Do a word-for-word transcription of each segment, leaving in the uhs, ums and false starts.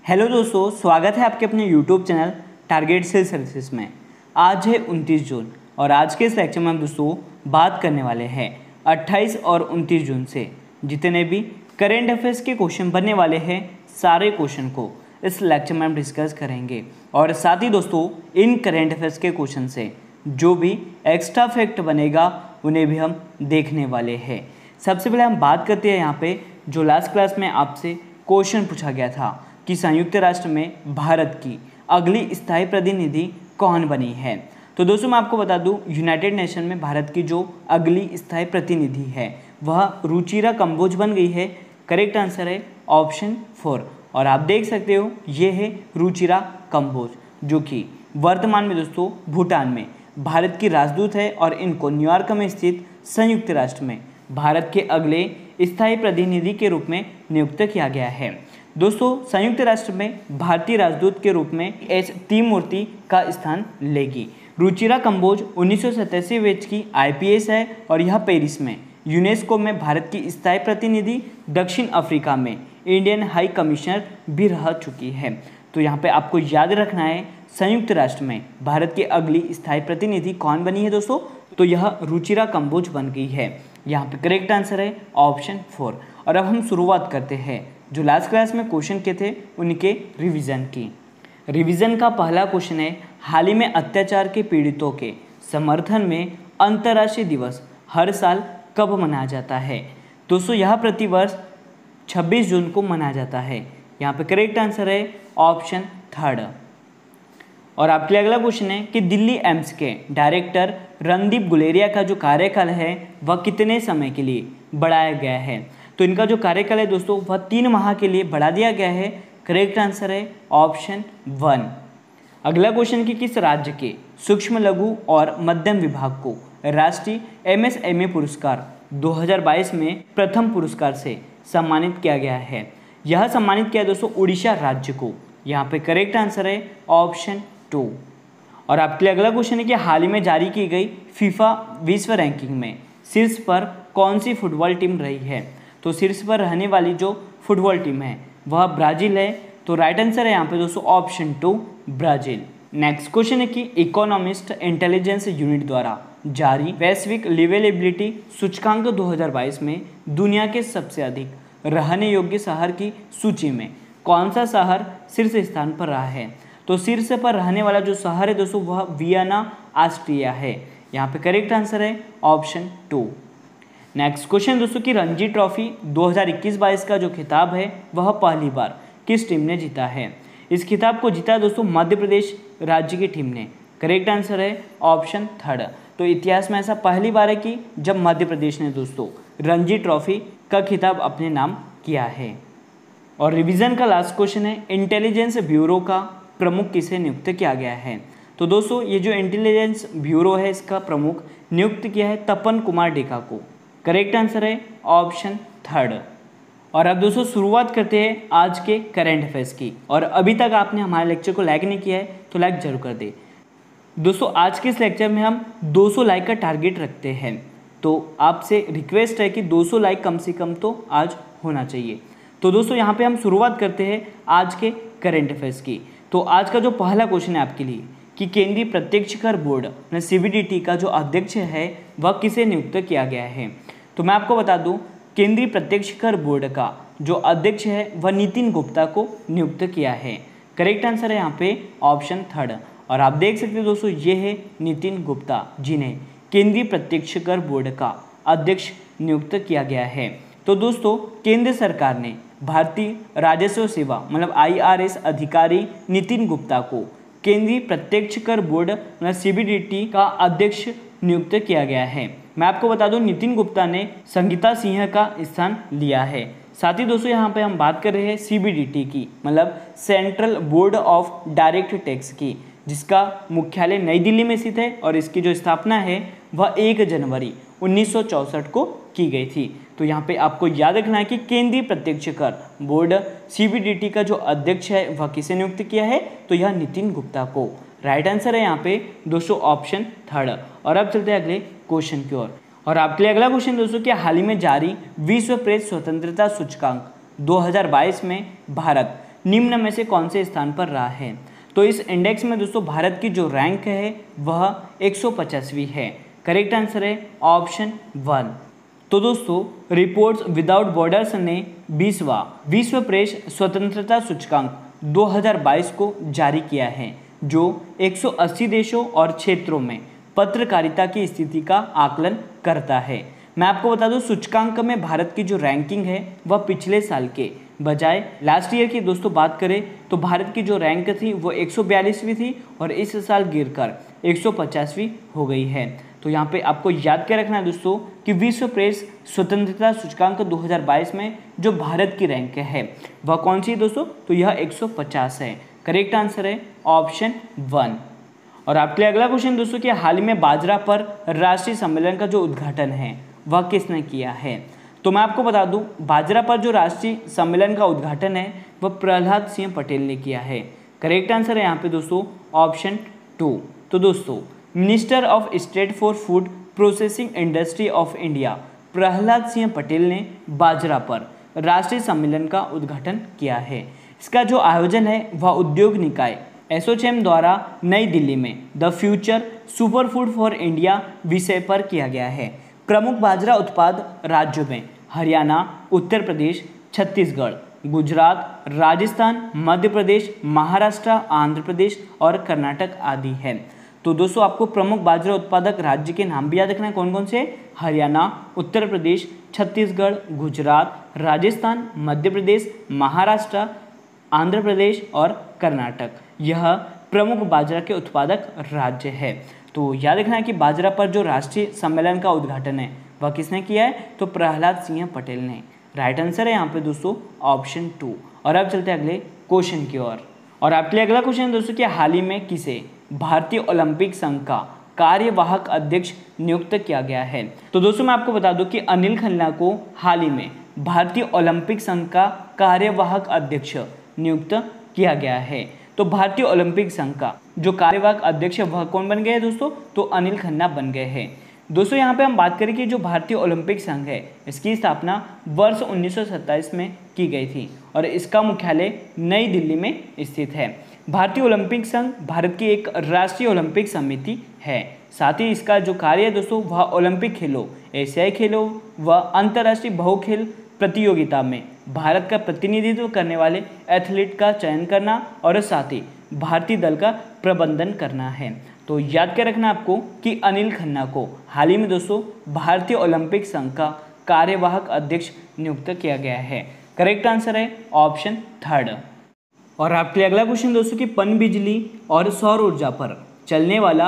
Hello दोस्तों, स्वागत है आपके अपने YouTube channel target sales services में। आज है उनतीस जून और आज के इस लेक्चर में हम दोस्तों बात करने वाले हैं अट्ठाईस और उनतीस जून से जितने भी करेंट अफेयर्स के क्वेश्चन बनने वाले हैं सारे क्वेश्चन को इस लेक्चर में हम डिस्कस करेंगे। और साथ ही दोस्तों इन करेंट अफेयर्स के क्वेश्चन से जो भी एक्स्ट्रा फैक्ट बनेगा उन्हें भी हम देखने वाले हैं। सबसे पहले हम बात करते हैं यहाँ पे जो लास्ट क्लास में आपसे क्वेश्चन पूछा गया था कि संयुक्त राष्ट्र में भारत की अगली स्थायी प्रतिनिधि कौन बनी है। तो दोस्तों मैं आपको बता दूं, यूनाइटेड नेशन में भारत की जो अगली स्थायी प्रतिनिधि है वह रुचिरा कंबोज बन गई है। करेक्ट आंसर है ऑप्शन फोर। और आप देख सकते हो ये है रुचिरा कंबोज जो कि वर्तमान में दोस्तों भूटान में भारत की राजदूत है और इनको न्यूयॉर्क में स्थित संयुक्त राष्ट्र में भारत के अगले स्थायी प्रतिनिधि के रूप में नियुक्त किया गया है। दोस्तों संयुक्त राष्ट्र में भारतीय राजदूत के रूप में एच तीमूर्ति का स्थान लेगी। रुचिरा कंबोज उन्नीस सौ सतासी बैच की आईपीएस है और यह पेरिस में यूनेस्को में भारत की स्थायी प्रतिनिधि, दक्षिण अफ्रीका में इंडियन हाई कमिश्नर भी रह चुकी है। तो यहाँ पे आपको याद रखना है संयुक्त राष्ट्र में भारत की अगली स्थायी प्रतिनिधि कौन बनी है दोस्तों, तो यह रुचिरा कंबोज बन गई है। यहाँ पे करेक्ट आंसर है ऑप्शन फोर। और अब हम शुरुआत करते हैं जो लास्ट क्लास में क्वेश्चन के थे उनके रिवीजन की। रिवीजन का पहला क्वेश्चन है, हाल ही में अत्याचार के पीड़ितों के समर्थन में अंतर्राष्ट्रीय दिवस हर साल कब मनाया जाता है। दोस्तों यह प्रतिवर्ष छब्बीस जून को मनाया जाता है। यहाँ पे करेक्ट आंसर है ऑप्शन थर्ड। और आपके लिए अगला क्वेश्चन है कि दिल्ली एम्स के डायरेक्टर रणदीप गुलेरिया का जो कार्यकाल है वह कितने समय के लिए बढ़ाया गया है। तो इनका जो कार्यकाल है दोस्तों वह तीन माह के लिए बढ़ा दिया गया है। करेक्ट आंसर है ऑप्शन वन। अगला क्वेश्चन कि किस राज्य के सूक्ष्म लघु और मध्यम विभाग को राष्ट्रीय एमएसएमई पुरस्कार दो हज़ार बाईस में प्रथम पुरस्कार से सम्मानित किया गया है। यह सम्मानित किया दोस्तों उड़ीसा राज्य को। यहाँ पे करेक्ट आंसर है ऑप्शन टू। और आपके लिए अगला क्वेश्चन है कि हाल ही में जारी की गई फीफा विश्व रैंकिंग में शीर्ष पर कौन सी फुटबॉल टीम रही है। तो शीर्ष पर रहने वाली जो फुटबॉल टीम है वह ब्राज़ील है। तो राइट आंसर है यहाँ पे दोस्तों option two Brazil. Next question है कि इकोनॉमिस्ट इंटेलिजेंस यूनिट द्वारा जारी वैश्विक लिवेलेबिलिटी सूचकांक दो हज़ार बाईस में दुनिया के सबसे अधिक रहने योग्य शहर की सूची में कौन सा शहर शीर्ष स्थान पर रहा है। तो शीर्ष पर रहने वाला जो शहर है दोस्तों वह वियना ऑस्ट्रिया है। यहाँ पे करेक्ट आंसर है ऑप्शन टू। नेक्स्ट क्वेश्चन दोस्तों कि रणजी ट्रॉफी दो हज़ार इक्कीस बाईस का जो खिताब है वह पहली बार किस टीम ने जीता है। इस खिताब को जीता दोस्तों मध्य प्रदेश राज्य की टीम ने। करेक्ट आंसर है ऑप्शन थर्ड। तो इतिहास में ऐसा पहली बार है कि जब मध्य प्रदेश ने दोस्तों रणजी ट्रॉफी का खिताब अपने नाम किया है। और रिवीजन का लास्ट क्वेश्चन है, इंटेलिजेंस ब्यूरो का प्रमुख किसे नियुक्त किया गया है। तो दोस्तों ये जो इंटेलिजेंस ब्यूरो है इसका प्रमुख नियुक्त किया है तपन कुमार डेका को। करेक्ट आंसर है ऑप्शन थर्ड। और अब दोस्तों शुरुआत करते हैं आज के करंट अफेयर्स की। और अभी तक आपने हमारे लेक्चर को लाइक नहीं किया है तो लाइक जरूर कर दे। दोस्तों आज के इस लेक्चर में हम दो सौ लाइक का टारगेट रखते हैं। तो आपसे रिक्वेस्ट है कि दो सौ लाइक कम से कम तो आज होना चाहिए। तो दोस्तों यहाँ पे हम शुरुआत करते हैं आज के करंट अफेयर्स की। तो आज का जो पहला क्वेश्चन है आपके लिए कि केंद्रीय प्रत्यक्ष कर बोर्ड सीबीडीटी का जो अध्यक्ष है वह किसे नियुक्त किया गया है। तो मैं आपको बता दूं केंद्रीय प्रत्यक्ष कर बोर्ड का जो अध्यक्ष है वह नितिन गुप्ता को नियुक्त किया है। करेक्ट आंसर है यहाँ पे ऑप्शन थर्ड। और आप देख सकते हैं दोस्तों ये है नितिन गुप्ता जिन्हें केंद्रीय प्रत्यक्ष कर बोर्ड का अध्यक्ष नियुक्त किया गया है। तो दोस्तों केंद्र सरकार ने भारतीय राजस्व सेवा मतलब आईआरएस अधिकारी नितिन गुप्ता को केंद्रीय प्रत्यक्ष कर बोर्ड मतलब सीबीडीटी का अध्यक्ष नियुक्त किया गया है। मैं आपको बता दूं नितिन गुप्ता ने संगीता सिंह का स्थान लिया है। साथ ही दोस्तों यहाँ पे हम बात कर रहे हैं सीबीडीटी की मतलब central board of direct tax की, जिसका मुख्यालय नई दिल्ली में स्थित है और इसकी जो स्थापना है वह एक जनवरी उन्नीस सौ चौंसठ को की गई थी। तो यहाँ पे आपको याद रखना है कि केंद्रीय प्रत्यक्ष कर बोर्ड सीबीडीटी का जो अध्यक्ष है वह किसे नियुक्त किया है, तो यह नितिन गुप्ता को। राइट आंसर है यहाँ पे दोस्तों ऑप्शन थर्ड। और अब चलते हैं अगले क्वेश्चन की ओर। और आपके लिए अगला क्वेश्चन दोस्तों कि हाल ही में जारी विश्व प्रेस स्वतंत्रता सूचकांक दो हज़ार बाईस में भारत निम्न में से कौन से स्थान पर रहा है? तो इस इंडेक्स में दोस्तों भारत की जो रैंक है वह एक सौ पचासवीं है। करेक्ट आंसर है ऑप्शन वन। तो दोस्तों रिपोर्ट्स विदाउट बॉर्डर्स ने बीसवां विश्व प्रेस स्वतंत्रता सूचकांक दो हज़ार बाईस को जारी किया है, जो एक सौ अस्सी देशों और क्षेत्रों में पत्रकारिता की स्थिति का आकलन करता है। मैं आपको बता दूं सूचकांक में भारत की जो रैंकिंग है वह पिछले साल के बजाय लास्ट ईयर की दोस्तों बात करें तो भारत की जो रैंक थी वो एक सौ बयालीसवीं थी और इस साल गिरकर एक सौ पचासवीं हो गई है। तो यहाँ पे आपको याद क्या रखना है दोस्तों कि विश्व प्रेस स्वतंत्रता सूचकांक दो हज़ार बाईस में जो भारत की रैंक है वह कौन सी है दोस्तों? तो यह एक सौ पचास है। करेक्ट आंसर है ऑप्शन वन। और आपके लिए अगला क्वेश्चन दोस्तों कि हाल ही में बाजरा पर राष्ट्रीय सम्मेलन का जो उद्घाटन है वह किसने किया है? तो मैं आपको बता दूं बाजरा पर जो राष्ट्रीय सम्मेलन का उद्घाटन है वह प्रहलाद सिंह पटेल ने किया है। करेक्ट आंसर है यहाँ पे दोस्तों ऑप्शन टू। तो दोस्तों minister of state for food processing industry of India Prahlad Singh Patel ने बाजरा पर राष्ट्रीय सम्मेलन का उद्घाटन किया है। इसका जो आयोजन है वह उद्योग निकाय एसोचैम द्वारा नई दिल्ली में the future super food for India विषय पर किया गया है। प्रमुख बाजरा उत्पाद राज्यों में हरियाणा, उत्तर प्रदेश, छत्तीसगढ़, गुजरात, राजस्थान, मध्य प्रदेश, महाराष्ट्र, आंध्र प्रदेश और कर्नाटक आदि है। तो दोस्तों आपको प्रमुख बाजरा उत्पादक राज्य के नाम भी याद रखना है कौन कौन से? हरियाणा, उत्तर प्रदेश, छत्तीसगढ़, गुजरात, राजस्थान, मध्य प्रदेश, महाराष्ट्र, आंध्र प्रदेश और कर्नाटक। यह प्रमुख बाजरा के उत्पादक राज्य है। तो याद रखना है कि बाजरा पर जो राष्ट्रीय सम्मेलन का उद्घाटन है वह किसने किया है? तो प्रहलाद सिंह पटेल ने। राइट आंसर है यहाँ पे दोस्तों ऑप्शन टू। और अब चलते हैं अगले क्वेश्चन की ओर। और आपके लिए अगला क्वेश्चन दोस्तों कि हाल ही में किसे भारतीय ओलंपिक संघ का कार्यवाहक अध्यक्ष नियुक्त किया गया है? तो दोस्तों मैं आपको बता दूं कि अनिल खन्ना को हाल ही में भारतीय ओलंपिक संघ का कार्यवाहक अध्यक्ष नियुक्त किया गया है। तो भारतीय ओलंपिक संघ का जो कार्यवाहक अध्यक्ष है वह कौन बन गए हैं दोस्तों? तो अनिल खन्ना बन गए हैं। दोस्तों यहाँ पे हम बात करें कि जो भारतीय ओलंपिक संघ है इसकी स्थापना वर्ष उन्नीस सौ सत्ताईस में की गई थी और इसका मुख्यालय नई दिल्ली में स्थित है। भारतीय ओलंपिक संघ भारत की एक राष्ट्रीय ओलंपिक समिति है। साथ ही इसका जो कार्य है दोस्तों वह ओलंपिक खेलों, एशियाई खेलों व अंतर्राष्ट्रीय बहुखेल प्रतियोगिता में भारत का प्रतिनिधित्व करने वाले एथलीट का चयन करना और साथ ही भारतीय दल का प्रबंधन करना है। तो याद क्या रखना आपको कि अनिल खन्ना को हाल ही में दोस्तों भारतीय ओलंपिक संघ का कार्यवाहक अध्यक्ष नियुक्त किया गया है। करेक्ट आंसर है ऑप्शन थर्ड। और आपके लिए अगला क्वेश्चन दोस्तों कि पनबिजली और सौर ऊर्जा पर चलने वाला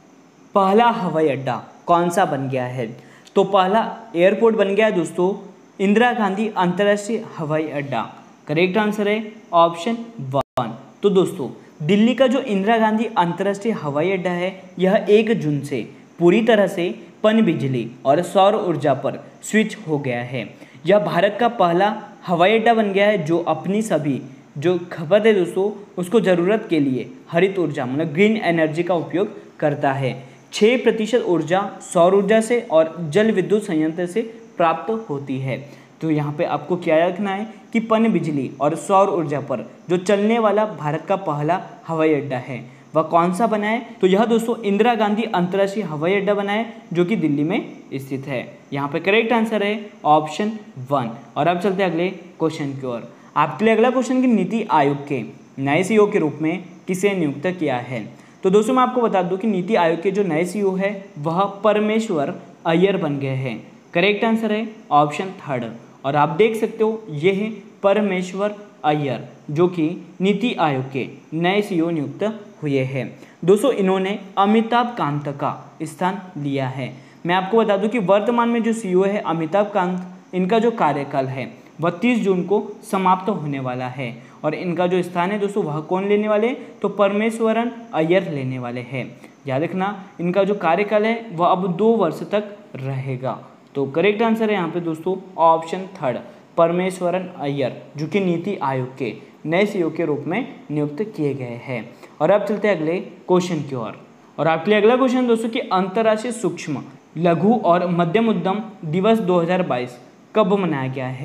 पहला हवाई अड्डा कौन सा बन गया है? तो पहला एयरपोर्ट बन गया है दोस्तों इंदिरा गांधी अंतर्राष्ट्रीय हवाई अड्डा। करेक्ट आंसर है ऑप्शन वन। तो दोस्तों दिल्ली का जो इंदिरा गांधी अंतर्राष्ट्रीय हवाई अड्डा है यह एक जून से पूरी तरह से पनबिजली और सौर ऊर्जा पर स्विच हो गया है। यह भारत का पहला हवाई अड्डा बन गया है जो अपनी सभी जो खपत है दोस्तों उसको ज़रूरत के लिए हरित ऊर्जा मतलब ग्रीन एनर्जी का उपयोग करता है। छः प्रतिशत ऊर्जा सौर ऊर्जा से और जल विद्युत संयंत्र से प्राप्त होती है। तो यहाँ पे आपको क्या रखना है कि पनबिजली और सौर ऊर्जा पर जो चलने वाला भारत का पहला हवाई अड्डा है वह कौन सा बना है? तो यह दोस्तों इंदिरा गांधी अंतर्राष्ट्रीय हवाई अड्डा बना है जो कि दिल्ली में स्थित है। यहाँ पे करेक्ट आंसर है ऑप्शन वन। और अब चलते हैं अगले क्वेश्चन की ओर। आपके लिए अगला क्वेश्चन कि नीति आयोग के नए सीईओ के रूप में किसे नियुक्त किया है? तो दोस्तों मैं आपको बता दूं कि नीति आयोग के जो नए सीईओ है वह परमेश्वर अय्यर बन गए हैं। करेक्ट आंसर है ऑप्शन थर्ड। और आप देख सकते हो ये है परमेश्वर अय्यर जो कि नीति आयोग के नए सीईओ नियुक्त हुए हैं। दोस्तों इन्होंने अमिताभ कांत का स्थान लिया है। मैं आपको बता दूं कि वर्तमान में जो सीईओ है अमिताभ कांत इनका जो कार्यकाल है वह तीस जून को समाप्त होने वाला है और इनका जो स्थान है दोस्तों वह कौन लेने वाले? तो परमेश्वरन अय्यर लेने वाले हैं। याद रखना इनका जो कार्यकाल है वह अब दो वर्ष तक रहेगा। तो करेक्ट आंसर है यहाँ पे दोस्तों ऑप्शन थर्ड परमेश्वरन अय्यर जो कि नीति आयोग के नए सीईओ के रूप में नियुक्त किए गए हैं। और अब चलते हैं अगले क्वेश्चन की ओर। और आपके लिए अगला क्वेश्चन दोस्तों कि अंतर्राष्ट्रीय सूक्ष्म लघु और मध्यम उद्यम दिवस दो हज़ार बाईस कब मनाया गया है?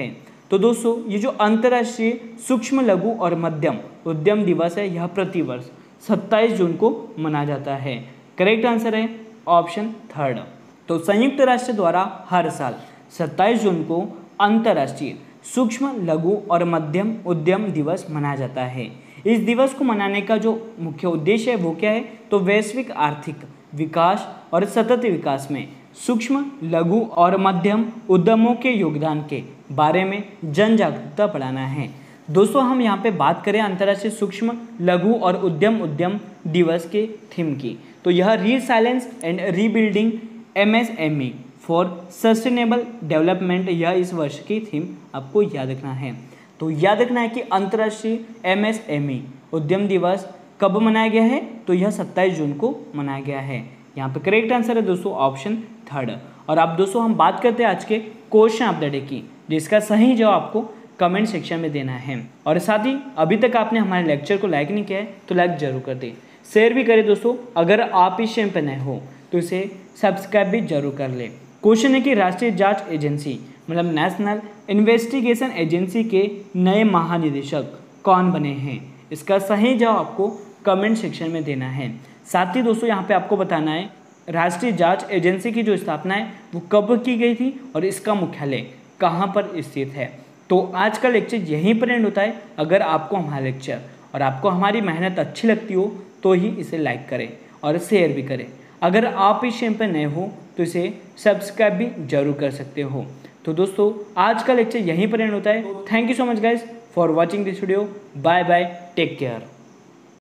तो दोस्तों ये जो अंतर्राष्ट्रीय सूक्ष्म लघु और मध्यम उद्यम दिवस है, यह प्रतिवर्ष सत्ताईस जून को मनाया जाता है। करेक्ट आंसर है ऑप्शन थर्ड। तो संयुक्त राष्ट्र द्वारा हर साल सत्ताईस जून को अंतर्राष्ट्रीय सूक्ष्म लघु और मध्यम उद्यम दिवस मनाया जाता है। इस दिवस को मनाने का जो मुख्य उद्देश्य है वो क्या है, तो वैश्विक आर्थिक विकास और सतत विकास में सूक्ष्म लघु और मध्यम उद्यमों के योगदान के बारे में जन जागरूकता बढ़ाना है। दोस्तों हम यहाँ पे बात करें अंतर्राष्ट्रीय सूक्ष्म लघु और उद्यम उद्यम दिवस के थीम की, तो यह resilience and rebuilding M S M E for sustainable development, यह इस वर्ष की थीम आपको याद रखना है। तो याद रखना है कि अंतर्राष्ट्रीय एम एस एम ई उद्यम दिवस कब मनाया गया है, तो यह सत्ताईस जून को मनाया गया है। यहाँ पे करेक्ट आंसर है दोस्तों ऑप्शन थर्ड। और अब दोस्तों हम बात करते हैं आज के क्वेश्चन ऑफ द डे की, जिसका सही जवाब आपको कमेंट सेक्शन में देना है। और साथ ही अभी तक आपने हमारे लेक्चर को लाइक नहीं किया है तो लाइक जरूर कर दें, शेयर भी करें दोस्तों। अगर आप इस चैनल पर नए हो तो इसे सब्सक्राइब भी जरूर कर लें। क्वेश्चन है कि राष्ट्रीय जांच एजेंसी मतलब नेशनल इन्वेस्टिगेशन एजेंसी के नए महानिदेशक कौन बने हैं, इसका सही जवाब आपको कमेंट सेक्शन में देना है। साथ ही दोस्तों यहाँ पे आपको बताना है राष्ट्रीय जांच एजेंसी की जो स्थापना है वो कब की गई थी और इसका मुख्यालय कहाँ पर स्थित है। तो आज का लेक्चर यहीं पर एंड होता है। अगर आपको हमारा लेक्चर और आपको हमारी मेहनत अच्छी लगती हो तो ही इसे लाइक करें और शेयर भी करें। अगर आप इस चैनल पर नए हो तो इसे सब्सक्राइब भी जरूर कर सकते हो। तो दोस्तों आज का लेक्चर यहीं पर एंड होता है। Thank you so much guys for watching this video. Bye bye, take care.